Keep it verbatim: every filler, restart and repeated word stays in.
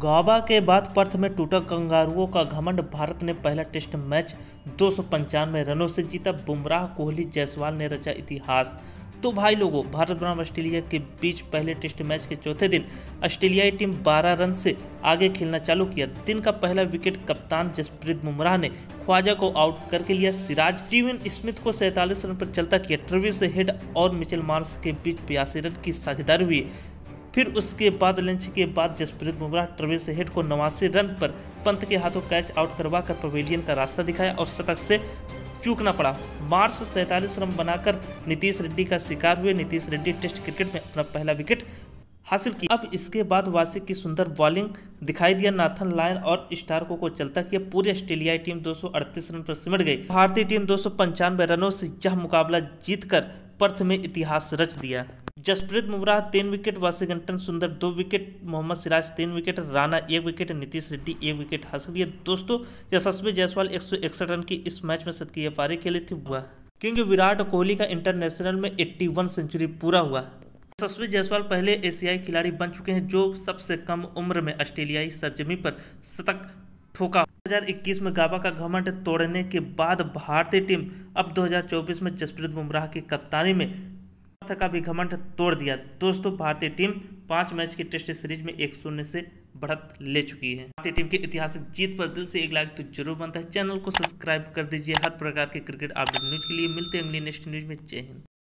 गाबा के बाद पर्थ में टूटा कंगारुओं का घमंड। भारत ने पहला टेस्ट मैच दो सौ पंचानवे रनों से जीता। बुमराह, कोहली, जायसवाल ने रचा इतिहास। तो भाई लोगों, भारत बनाम ऑस्ट्रेलिया के बीच पहले टेस्ट मैच के चौथे दिन ऑस्ट्रेलियाई टीम बारह रन से आगे खेलना चालू किया। दिन का पहला विकेट कप्तान जसप्रीत बुमराह ने ख्वाजा को आउट करके लिया। सिराज स्टीवन स्मिथ को सैंतालीस रन पर चलता किया। ट्रेविस हेड और मिचेल मार्श के बीच बयासी रन की साझेदारी हुई। फिर उसके बाद लंच के बाद जसप्रीत बुमराह ट्रेविस हेड को नवासी रन पर पंत के हाथों कैच आउट करवाकर पवेलियन का रास्ता दिखाया और शतक से चूकना पड़ा। मार्श सैंतालीस रन बनाकर नीतीश रेड्डी का शिकार हुए। नीतीश रेड्डी टेस्ट क्रिकेट में अपना पहला विकेट हासिल की। अब इसके बाद वासी की सुंदर बॉलिंग दिखाई दिया। नाथन लायन और स्टार्को को चलता किया। पूरी ऑस्ट्रेलियाई टीम दो सौ अड़तीस रन पर सिमट गई। भारतीय टीम दो सौ पंचानवे रनों से यह मुकाबला जीतकर पर्थ में इतिहास रच दिया। जसप्रीत बुमराह तीन विकेट, वाशिंगटन सुंदर दो विकेट, मोहम्मद सिराज तीन विकेट, राणा एक विकेट, नीतीश रेड्डी एक विकेट हासिल किए। दोस्तों, यशस्वी जायसवाल एक सौ इकसठ रन की इस मैच में शतकीय पारी खेली थी। वह किंग विराट कोहली का इंटरनेशनल में इक्यासी सेंचुरी पूरा हुआ। यशस्वी जायसवाल पहले एशियाई खिलाड़ी बन चुके हैं जो सबसे कम उम्र में ऑस्ट्रेलियाई सरजमी पर शतक ठोका। दो हज़ार इक्कीस में गाबा का घमंड तोड़ने के बाद भारतीय टीम अब दो हज़ार चौबीस में जसप्रीत बुमराह की कप्तानी में का भी घमंड तोड़ दिया। दोस्तों, भारतीय टीम पांच मैच की टेस्ट सीरीज में एक शून्य से बढ़त ले चुकी है। भारतीय टीम की ऐतिहासिक जीत पर दिल से एक लाइक तो जरूर बनता है। चैनल को सब्सक्राइब कर दीजिए हर प्रकार के क्रिकेट अपडेट न्यूज के लिए। मिलते हैं अगली नेक्स्ट न्यूज में। जय हिंद।